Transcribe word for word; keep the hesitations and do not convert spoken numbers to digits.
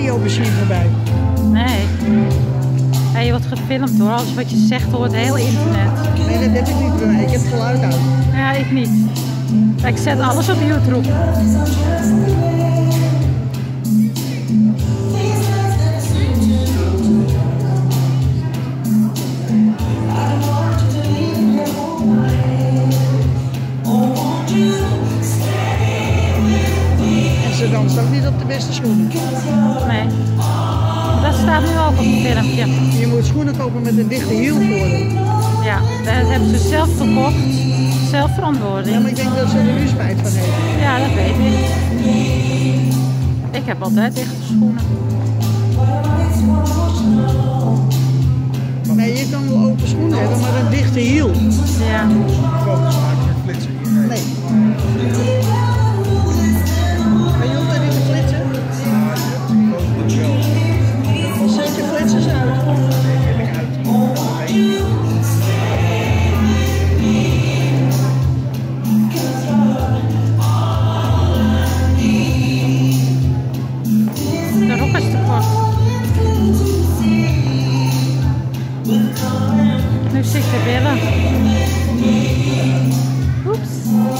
radiomachine voorbij. Nee. Ja, je wordt gefilmd hoor. Alles wat je zegt hoort heel internet. Nee, dat heb ik niet bij mij. Ik heb het geluid uit. Ja, ik niet. Ik zet alles op YouTube. En ze danst ook niet op de beste schoenen. Nee. Dat staat nu ook op het filmpje. Je moet schoenen kopen met een dichte hiel voor hem. Ja, dat hebben ze zelf verkocht. Zelf Ja, verantwoording. maar ik denk dat ze er nu spijt van heeft. Ja, dat weet ik. Ik heb altijd dichte schoenen. Nee, je kan wel open schoenen hebben, maar een dichte hiel. Ja. Foto's maken met flitsen hier. Nee. Maar je hoeft er niet te flitsen. Dan zet je flitsers uit. De rok is te kort. Nu zit de billen. Oeps.